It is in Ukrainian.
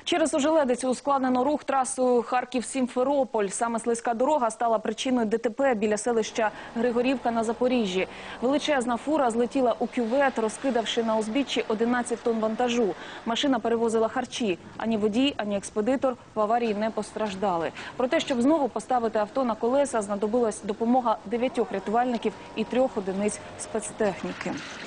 Через ожеледицю ускладнено рух трасою Харків-Сімферополь. Саме слизька дорога стала причиною ДТП біля селища Григорівка на Запоріжжі. Величезна фура злетіла у кювет, розкидавши на узбіччі 11 тонн вантажу. Машина перевозила харчі. Ані водій, ані експедитор в аварії не постраждали. Про те, щоб знову поставити авто на колеса, знадобилась допомога 9 рятувальників і 3 одиниць спецтехніки.